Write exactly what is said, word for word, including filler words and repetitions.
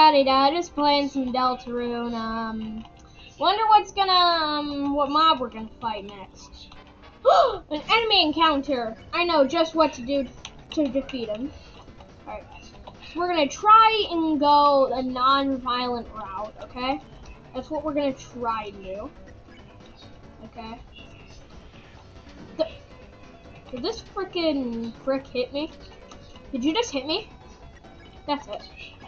da-da-da, just playing some Deltarune. Um, wonder what's gonna, um, what mob we're gonna fight next. An enemy encounter! I know just what to do to defeat him. Alright, so we're gonna try and go a non-violent route, okay? That's what we're gonna try to do. Okay. The, did this frickin' prick hit me? Did you just hit me? That's it.